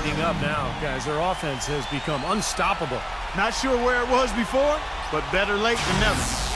heating up now, guys. Their offense has become unstoppable. Not sure where it was before, but better late than never.